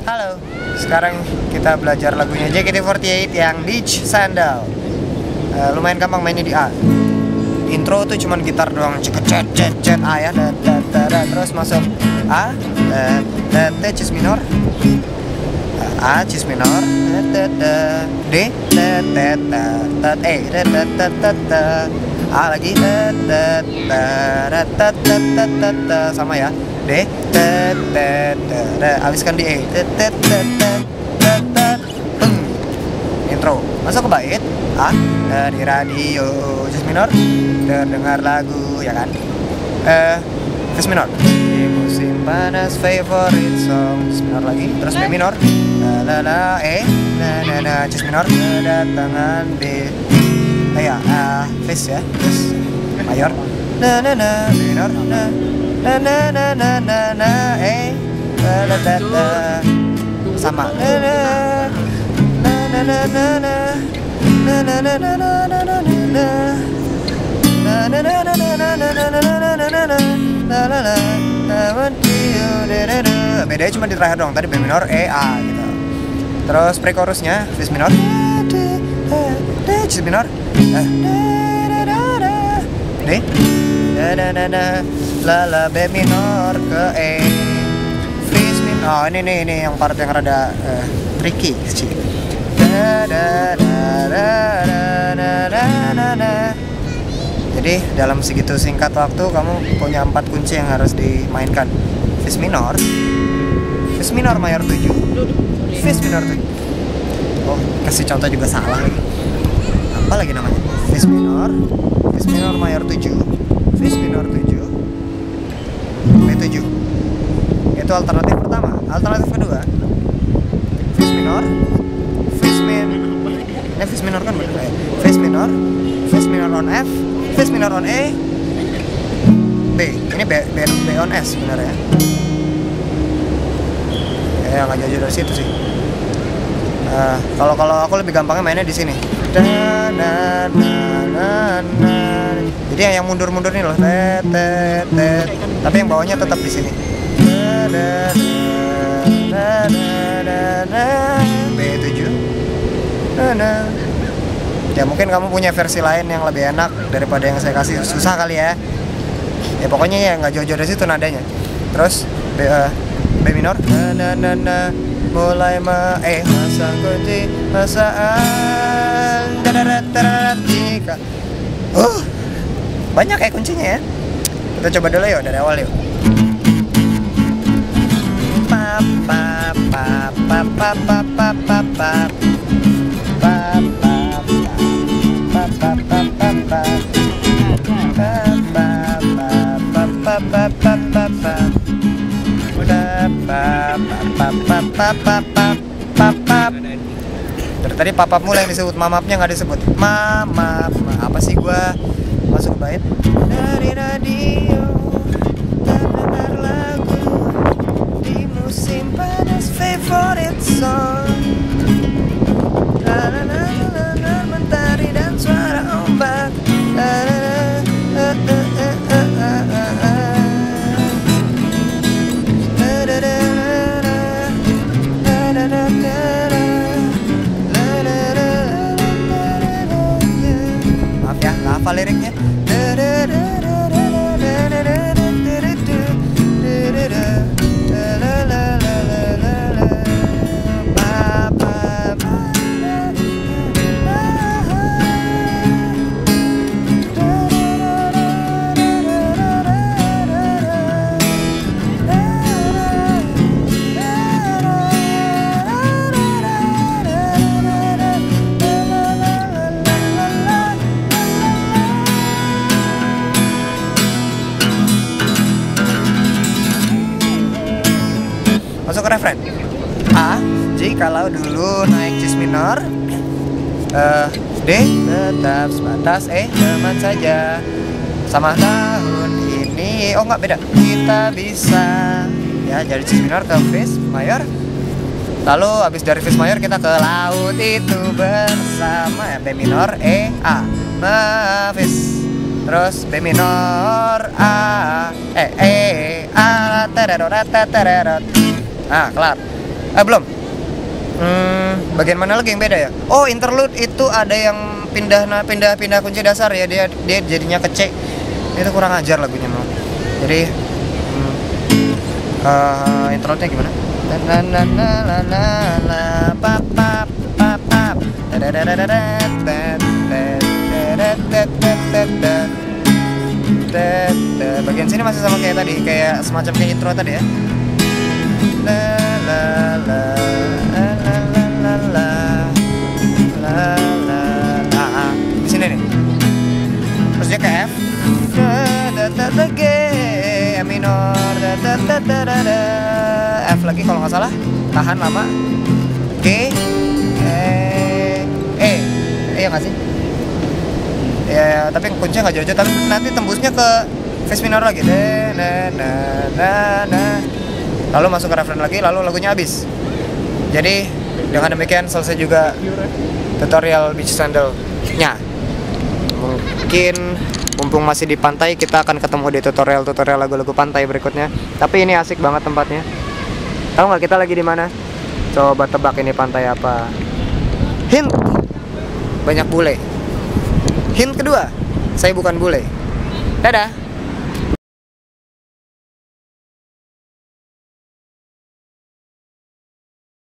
Halo, sekarang kita belajar lagunya JKT48 yang Beach Sandal. Lumayan gampang mainnya di A. Intro tuh cuman gitar doang, cet A ya, terus masuk A, cis minor, A cis minor, D, E, A lagi, sama ya, D, habiskan di E, intro, masuk ke bait A, dari radio cis minor, terdengar lagu ya kan, cis minor, di musim panas favorite song, cis minor lagi, terus B minor, la la E, na cis minor, kedatangan D, ya cis ya, cis mayor, na B minor, na E, sama, bedanya cuma di terakhir dong, tadi B minor, E, A gitu. Terus pre-chorusnya cis minor, cis minor, D, la B minor ke E, cis minor. Oh ini yang part yang rada tricky sih. Jadi dalam segitu singkat waktu kamu punya 4 kunci yang harus dimainkan. Cis minor mayor 7, cis minor 7. Oh, kasih contoh juga salah lagi. Apa lagi namanya? Cis minor mayor 7, cis minor 7, B7. Itu alternatif pertama. Alternatif kedua, cis minor kan bener ya. Cis minor on F, cis minor on E, B. Ini B on S bener ya. Ya nggak jauh dari situ sih. Kalau aku lebih gampangnya mainnya di sini. Jadi yang mundur nih loh, tapi yang bawahnya tetap di sini. B7. Ya mungkin kamu punya versi lain yang lebih enak daripada yang saya kasih, susah kali ya. Ya pokoknya ya nggak jauh-jauh dari situ nadanya. Terus B minor, mulai masang kunci masaan, banyak ya kuncinya ya. Kita coba dulu yuk dari awal yuk. Dari tadi papap mulai yang disebut, mamapnya nggak disebut. Mamap, apa sih gua masuk ke bait? Dari radio terdengar lagu di musim panas favorite song. Mentari dan suara ombak. Maaf ya, nggak hafal liriknya. Masuk ke refren. A, jikalau dulu naik cis minor, D, tetap sebatas E, teman saja. Sama tahun ini, oh nggak beda, kita bisa. Ya, jadi cis minor ke cis mayor. Lalu habis dari cis mayor kita ke laut itu bersama. B minor, E, A, cis. Terus B minor, A, A, tererot. Nah, kelar. Belum. Bagian mana lagi yang beda ya? Oh, interlude itu ada yang pindah kunci dasar ya, dia jadinya ke C. Itu kurang ajar lagunya mau. Jadi interlude-nya gimana? La la la la la la pap pap pap pap. Bagian sini masih sama kayak tadi, kayak semacam kayak intro tadi ya. La la la la la la la la la. Di sini nih. Terus dia ke F. G minor. F lagi kalau nggak salah. Tahan lama. G iya nggak sih? Ya, tapi kuncinya nggak jauh-jauh, tapi nanti tembusnya ke F minor lagi. Lalu masuk ke refren lagi, lalu lagunya habis. Jadi dengan demikian selesai juga tutorial beach sandal-nya. Mungkin mumpung masih di pantai, kita akan ketemu di tutorial lagu-lagu pantai berikutnya. Tapi ini asik banget tempatnya. Tahu nggak kita lagi di mana? Coba tebak ini pantai apa? Hint. Banyak bule. Hint kedua, saya bukan bule. Dadah.